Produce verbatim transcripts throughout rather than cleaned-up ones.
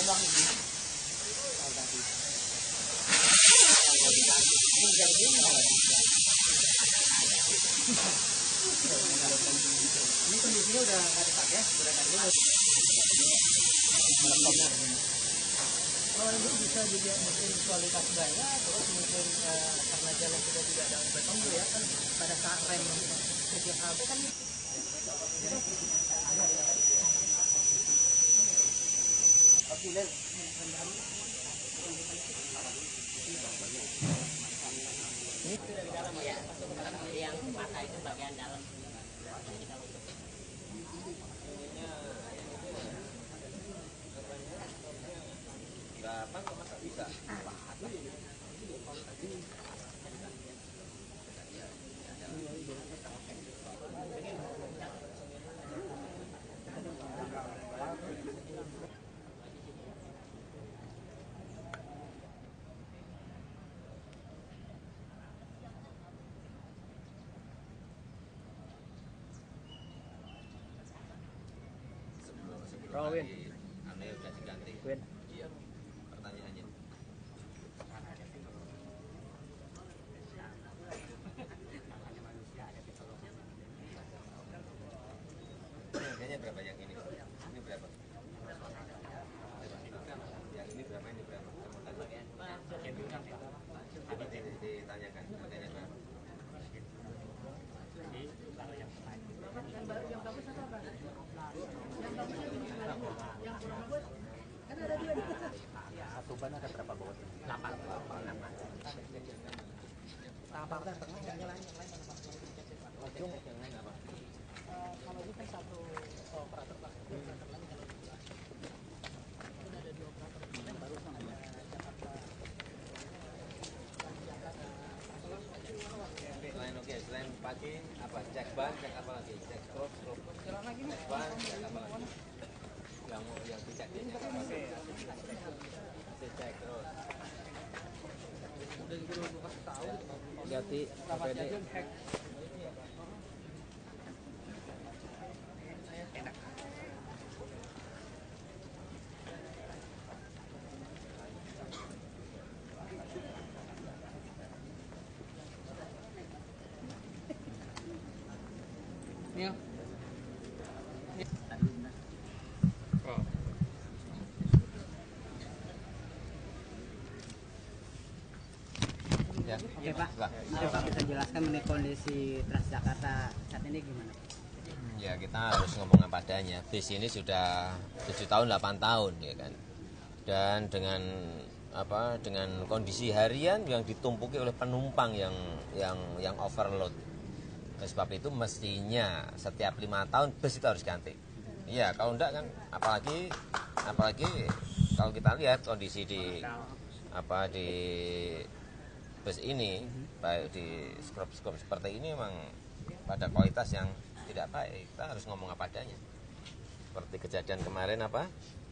Ini kondisinya udah nggak dipakai, udah nggak dipakai. Kalau ini bisa juga mungkin kualitas banyak, terus mungkin eh, karena jalan sudah tidak ada beton tuh ya kan, pada saat rem sedikit habis kan. Ini sudah di dalam ya, masuk ke dalam. Jadi yang patah itu bagian dalam. Berapa kok masa bisa? Rawin. Ane udah diganti. Win. Iya. Pertanyaannya. Harganya berapa yang ini? Ini berapa? Yang ini berapa? Ini berapa? Coba ditanyakan harganya berapa? Yang baru yang bagus atau apa? Yang bagus yang yang bagus kan ada dua nih. Satu ban ada berapa baut? delapan. delapan. Nah, partai tengah yang lain yang lain mana Pak? Ujung yang lain apa? Kalau ini kan satu operator Pak. Operator lain kalau dua. Ini ada dua operator. Yang baru sama ada Jakarta. Selain oke, selain pagi apa? Cek ban, cek apa lagi? Cek stroke, stroke. Jalan lagi nih. Cek ban, cek apa lagi? Yang mau yang dicek ini apa lagi? Dicek terus. Udah gitu lu kasih tahu. Ganti K P D. Enak. Nih. Ya. Oke Pak, mari Pak bisa jelaskan mengenai kondisi Transjakarta saat ini gimana? Ya kita harus ngomong apa adanya. Bis ini sudah tujuh tahun, delapan tahun ya kan. Dan dengan apa dengan kondisi harian yang ditumpuki oleh penumpang yang yang yang overload. Oleh sebab itu mestinya setiap lima tahun bus itu harus ganti. Iya, kalau enggak kan apalagi apalagi kalau kita lihat kondisi di apa di bus ini baik di skop-skop seperti ini memang pada kualitas yang tidak baik. Kita harus ngomong apa adanya. Seperti kejadian kemarin apa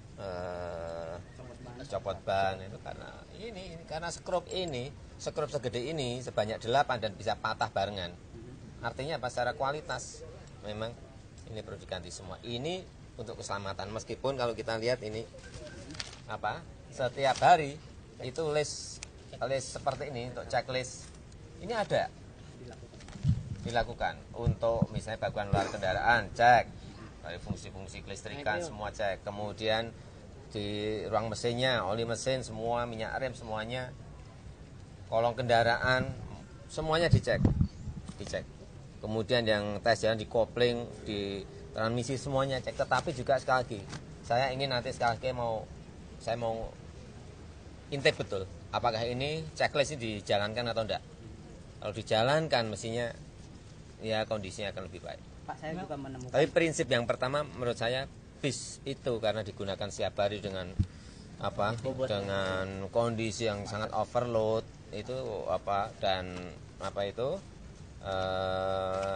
eh, copot ban itu karena ini, ini karena skrup ini skrup segede ini sebanyak delapan dan bisa patah barengan. Artinya apa? Secara kualitas memang ini perlu diganti semua. Ini untuk keselamatan, meskipun kalau kita lihat ini apa setiap hari itu list list seperti ini untuk checklist ini ada dilakukan untuk misalnya bagian luar kendaraan cek, dari fungsi-fungsi kelistrikan semua cek, kemudian di ruang mesinnya oli mesin semua, minyak rem semuanya, kolong kendaraan semuanya dicek dicek kemudian yang tes jalan di kopling, di transmisi semuanya cek. Tetapi juga sekali lagi saya ingin nanti sekali lagi mau saya mau intip betul apakah ini checklist ini dijalankan atau enggak. Kalau dijalankan mestinya ya kondisinya akan lebih baik. Pak, saya juga menemukan. Tapi prinsip yang pertama menurut saya bis itu karena digunakan setiap hari dengan apa dengan kondisi yang sangat overload itu apa dan apa itu eh,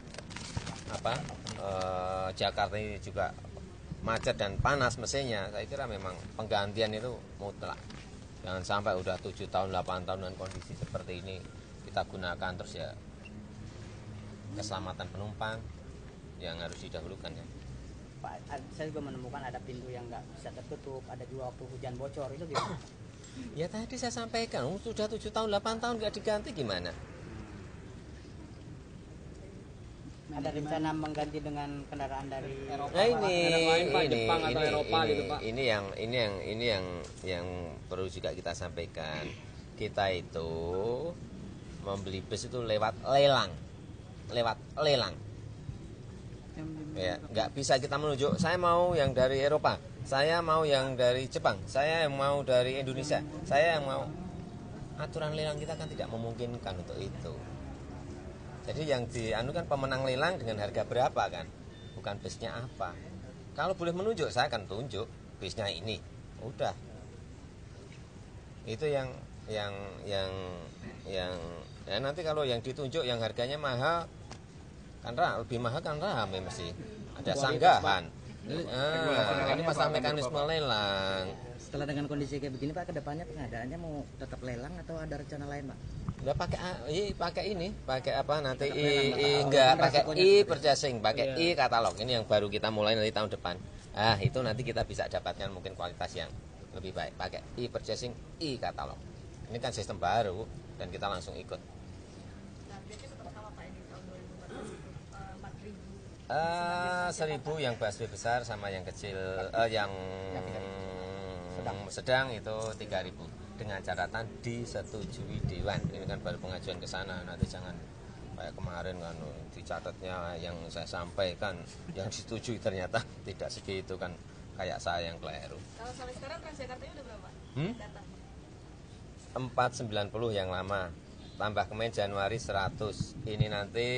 apa eh, Jakarta ini juga macet dan panas mesinnya. Saya kira memang penggantian itu mutlak. Jangan sampai udah tujuh tahun, delapan tahun dengan kondisi seperti ini kita gunakan terus ya keselamatan penumpang yang harus didahulukan ya. Pak, ad- saya juga menemukan ada pintu yang nggak bisa tertutup, ada juga waktu hujan bocor, itu gimana? Ya tadi saya sampaikan, oh, sudah tujuh tahun, delapan tahun nggak diganti gimana? Ada rencana mengganti dengan kendaraan dari Eropa. Nah ini, Negara lain, Pak, ini, Jepang atau ini, Eropa ini, gitu, Pak. ini yang, ini yang, ini yang, yang perlu juga kita sampaikan. Kita itu membeli bus itu lewat lelang, lewat lelang. Ya, nggak bisa kita menunjuk. Saya mau yang dari Eropa, saya mau yang dari Jepang, saya yang mau dari Indonesia, saya yang mau. Aturan lelang kita kan tidak memungkinkan untuk itu. Jadi yang dianu kan pemenang lelang dengan harga berapa kan, bukan busnya apa. Kalau boleh menunjuk saya akan tunjuk busnya ini, udah. Itu yang yang yang yang ya nanti kalau yang ditunjuk yang harganya mahal kan lebih mahal kan rame mesti ada sanggahan. Ah, ini masalah mekanisme lelang. setelah dengan kondisi kayak begini Pak, kedepannya pengadaannya mau tetap lelang atau ada rencana lain Pak? Udah pakai i pakai ini, pakai apa nanti Tetap i, lelang, Pak. i Oh, enggak kan pakai resikonya i seperti itu. purchasing, pakai Iya. i katalog. Ini yang baru kita mulai nanti tahun depan. Ah, itu nanti kita bisa dapatkan mungkin kualitas yang lebih baik. Pakai i purchasing, i katalog. Ini kan sistem baru dan kita langsung ikut. Eh, seribu yang busway besar sama yang kecil, eh, yang sedang. sedang itu tiga ribu dengan catatan disetujui dewan. Ini kan baru pengajuan ke sana, nanti jangan kayak kemarin kan dicatatnya yang saya sampaikan yang disetujui ternyata tidak segitu kan, kayak saya yang keliru. Kalau sampai sekarang Transjakartanya udah berapa? Hmm? Data. empat ratus sembilan puluh yang lama, tambah kemarin Januari seratus. Ini nanti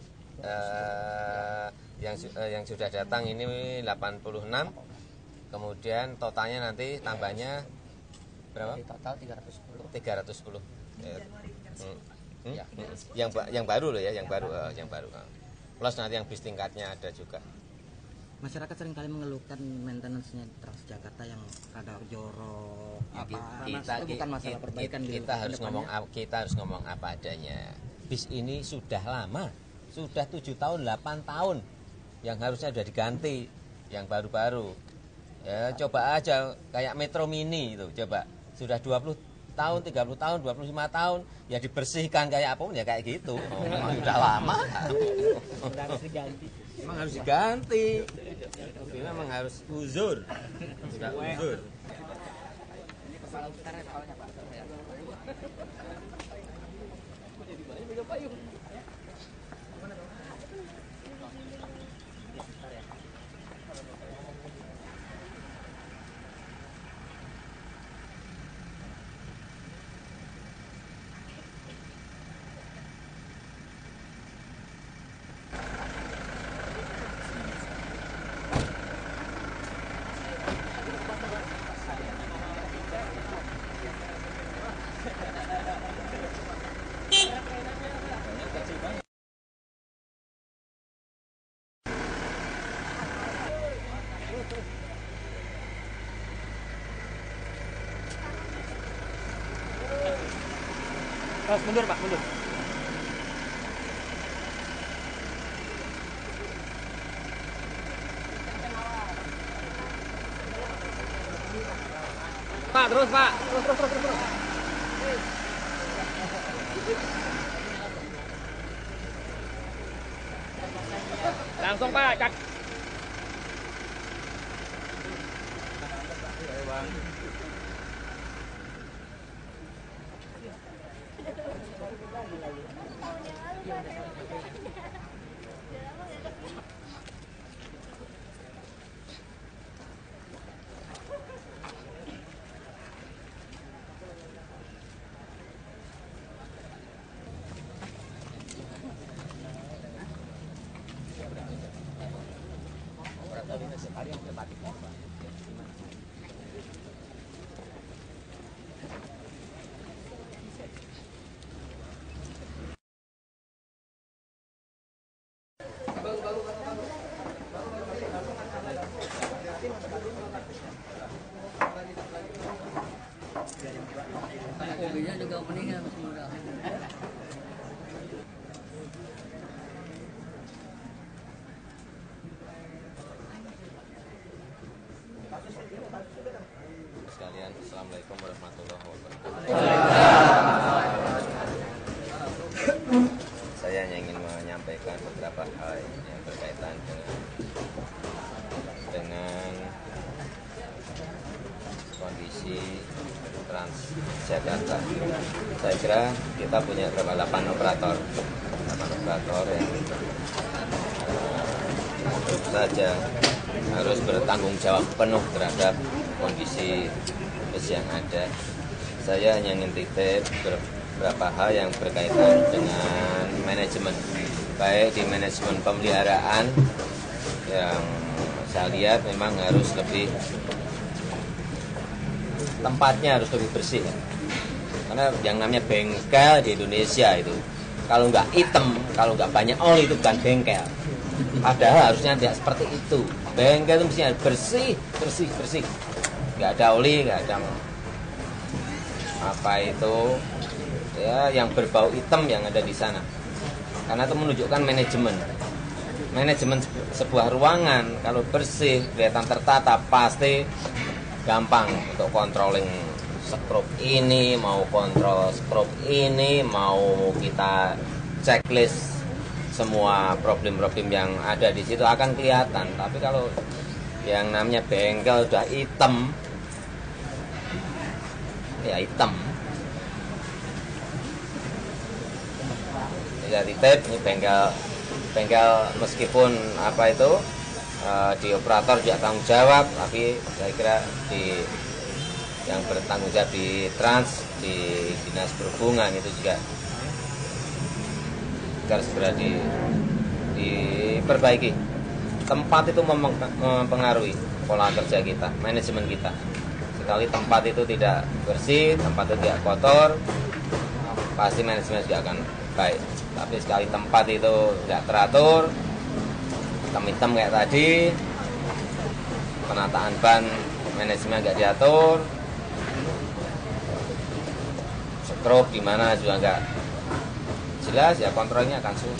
eh, yang su- eh, yang sudah datang ini delapan puluh enam. Kemudian totalnya nanti tambahnya berapa? Total tiga ratus sepuluh. tiga ratus sepuluh. Ya. Hmm. Hmm? Hmm. Yang ba- yang baru loh ya, yang baru eh, yang baru. eh. Plus nanti yang bis tingkatnya ada juga. Masyarakat seringkali mengeluhkan maintenance-nya Transjakarta yang rada jorok Ya, apa kita, itu bukan masalah kita, perbaikan kita, gitu. kita harus Kedepannya, ngomong ap- kita harus ngomong apa adanya. Bis ini sudah lama, sudah tujuh tahun, delapan tahun, yang harusnya sudah diganti, yang baru-baru. Ya coba aja kayak Metro Mini itu, coba sudah dua puluh tahun, tiga puluh tahun, dua puluh lima tahun, ya dibersihkan kayak apapun ya kayak gitu. Oh, memang sudah lama. udah harus diganti. Memang harus diganti. Memang harus uzur. Sudah uzur. Kepala utara kepalanya Pak. Mas, mundur Pak, mundur. Pak, terus Pak. Terus, terus, terus, terus. Langsung Pak, cak. sekalian, Assalamualaikum warahmatullahi wabarakatuh. Saya hanya ingin menyampaikan beberapa hal yang berkaitan dengan dengan kondisi Transjakarta. Saya kira kita punya berapa delapan operator, delapan operator yang tentu saja harus bertanggung jawab penuh terhadap kondisi bus yang ada. Saya hanya ingin titip beberapa hal yang berkaitan dengan manajemen, baik di manajemen pemeliharaan yang saya lihat memang harus lebih, tempatnya harus lebih bersih. Karena yang namanya bengkel di Indonesia itu, kalau nggak hitam, kalau nggak banyak oli itu bukan bengkel. Padahal harusnya tidak seperti itu. Bengkel itu mestinya bersih, bersih, bersih. Nggak ada oli, nggak ada apa itu, ya yang berbau hitam yang ada di sana. Karena itu menunjukkan manajemen. Manajemen sebuah ruangan kalau bersih, kelihatan tertata, pasti gampang untuk controlling skrup ini, mau kontrol skrup ini, mau kita checklist semua problem-problem yang ada di situ akan kelihatan. Tapi kalau yang namanya bengkel udah hitam, ya hitam. Ya titip, ini bengkel, bengkel meskipun apa itu uh, di operator juga tanggung jawab, tapi saya kira di yang bertanggung jawab di Trans, di Dinas Perhubungan itu juga harus segera di, diperbaiki. Tempat itu mempengaruhi pola kerja kita, manajemen kita. Sekali tempat itu tidak bersih, tempat itu tidak kotor, pasti manajemen juga akan baik. Tapi sekali tempat itu tidak teratur, hitam-hitam kayak tadi, penataan ban manajemen nggak diatur, skrup di mana juga nggak jelas, ya kontrolnya akan sulit.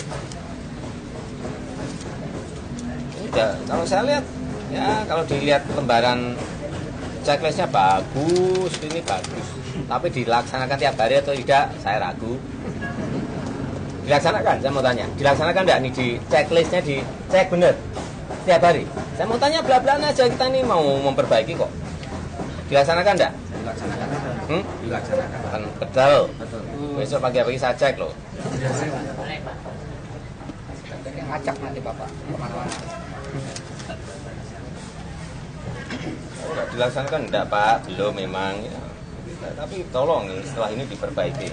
Udah, kalau saya lihat, ya kalau dilihat lembaran checklistnya bagus, ini bagus. Tapi dilaksanakan tiap hari atau tidak, saya ragu. Dilaksanakan, saya mau tanya. Dilaksanakan enggak nih di checklistnya, dicek bener tiap hari? Saya mau tanya bela-belaan aja, kita ini mau memperbaiki kok. Dilaksanakan enggak? Dilaksanakan. Hmm? Dilaksanakan. Betul. Betul. Besok pagi-pagi saya cek loh. Ngacak nanti Bapak kemana-mana. Enggak dilaksanakan enggak Pak? Belum memang. Ya. Tapi tolong nih, setelah ini diperbaiki.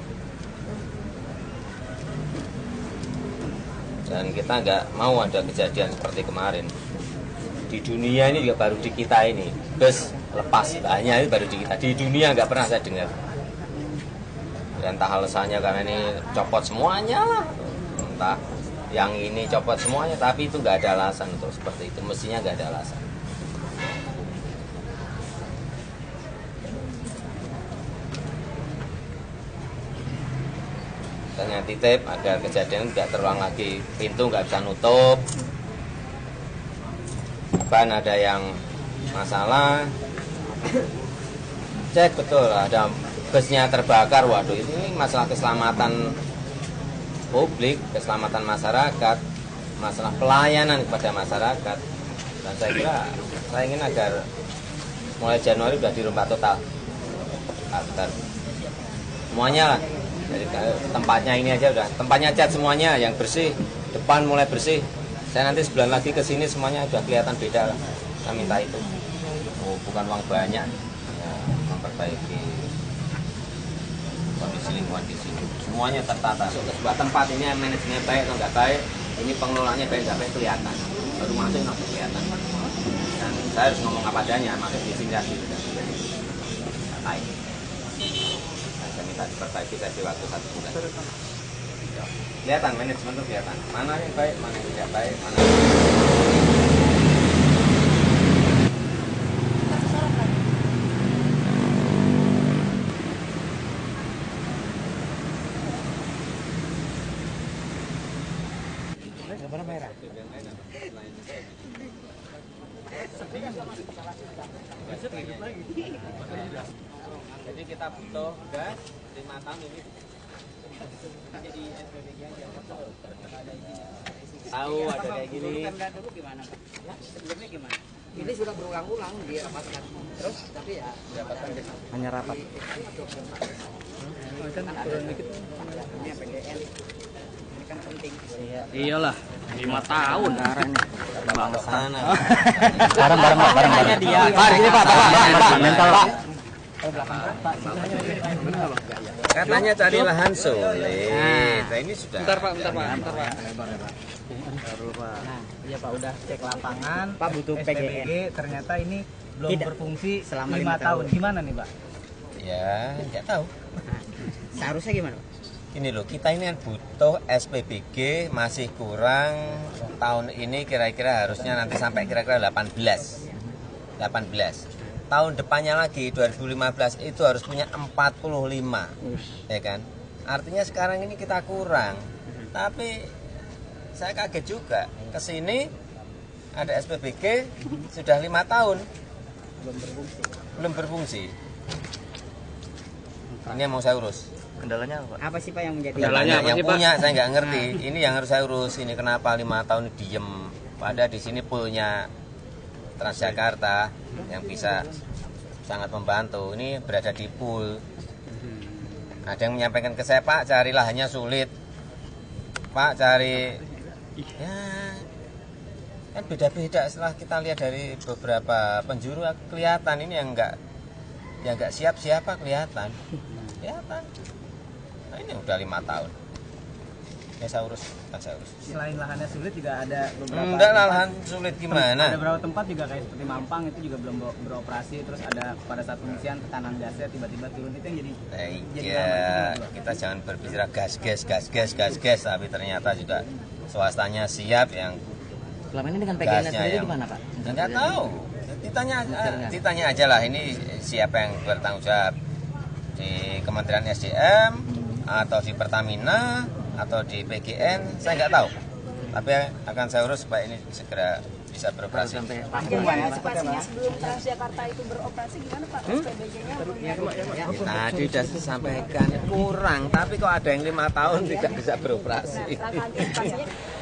Dan kita nggak mau ada kejadian seperti kemarin. Di dunia ini juga baru di kita ini. Bus lepas banyak itu baru di kita. Di dunia nggak pernah saya dengar. Dan entah alasannya karena ini copot semuanya lah. Entah yang ini copot semuanya. Tapi itu nggak ada alasan untuk seperti itu. Mestinya nggak ada alasan. Tanya titip agar kejadian tidak terulang lagi. Pintu nggak bisa nutup, ban ada yang masalah, cek betul ada busnya terbakar. Waduh, ini masalah keselamatan publik, keselamatan masyarakat, masalah pelayanan kepada masyarakat. Dan saya kira saya ingin agar mulai Januari sudah dirubah total. Nah, bentar. Semuanya lah. Jadi tempatnya ini aja udah, tempatnya cat semuanya yang bersih, depan mulai bersih. Saya nanti sebulan lagi ke sini semuanya udah kelihatan beda lah. Saya minta itu. Oh, bukan uang banyak, ya, memperbaiki kondisi lingkungan di sini. Semuanya tertata. So, ke sebuah tempat ini manajemennya baik atau nggak baik, ini pengelolaannya baik nggak baik kelihatan. Baru masuk langsung kelihatan. Dan saya harus ngomong apa adanya, masuk di sini lagi. Baik. Diperbaiki, saya di waktu satu bulan. Kelihatan manajemen itu kelihatan mana yang baik, mana yang tidak baik, mana yang... Gambar merah. Jadi kita butuh gas lima tahun ini. Jadi S P B G aja. Tahu ada kayak gini. Dulu gimana Pak? Sebelumnya gimana? Ini sudah berulang-ulang dirapatkan terus, tapi ya Hanya rapat. ini P D N ini kan penting. Iyalah, lima tahun caranya. Ke sana. Bareng-bareng Pak, bareng-bareng. Dia. Pak, ini Pak, Pak, Pak, mental Pak. Katanya cari lahan sulit. Nah, ini sudah. Bentar Pak, bentar Pak, bentar Pak. Nah, iya Pak udah cek lapangan, Pak, butuh S P P G B N. G ternyata ini belum Tidak. berfungsi Selama lima lima tahun. tahun. Gimana nih Pak? Ya, nggak tahu. Seharusnya gimana Pak? Ini loh, kita ini kan butuh S P B G masih kurang tahun ini kira-kira harusnya nanti sampai kira-kira delapan belas. delapan belas. Tahun depannya lagi dua ribu lima belas itu harus punya empat puluh lima. Ya kan? Artinya sekarang ini kita kurang. Tapi saya kaget juga. Ke sini ada S P B G sudah lima tahun Belum berfungsi. belum berfungsi. Ini yang mau saya urus. Kendalanya apa? Apa sih Pak yang menjadi Kendalanya apa yang sih, Pak? punya saya nggak ngerti. Ini yang harus saya urus. Ini kenapa lima tahun diem? Padahal di sini poolnya Transjakarta yang bisa sangat membantu. Ini berada di pool. Ada yang menyampaikan ke saya, Pak, cari lahannya sulit. Pak, cari ya kan beda-beda. Setelah kita lihat dari beberapa penjuru kelihatan ini yang enggak yang enggak siap siapa kelihatan. Kelihatan. Nah, ini udah lima tahun. Ya saya urus, kan saya urus. Selain lahannya sulit juga ada beberapa Enggak lah, tempat- lahan sulit gimana? Ada beberapa tempat juga kayak seperti Mampang itu juga belum ber- beroperasi, terus ada pada saat pengisian tekanan gasnya tiba-tiba turun, itu yang jadi Nah, jadi iya, lama itu juga. kita jangan berbicara gas gas gas gas gas gas, tapi ternyata juga swastanya siap yang Selama ini dengan P G N gasnya sendiri yang gimana Pak? nggak tahu. Ditanya eh, ditanya aja lah ini siapa yang bertanggung jawab di Kementerian S D M atau di Pertamina atau di P G N, saya nggak tahu. Tapi akan saya urus supaya ini segera bisa beroperasi. Sampai Jadi antisipasinya sebelum Transjakarta itu beroperasi gimana Pak? S P B G-nya Ya, tadi sudah disampaikan kurang, tapi kok ada yang lima tahun tidak bisa beroperasi. Langkah antisipasinya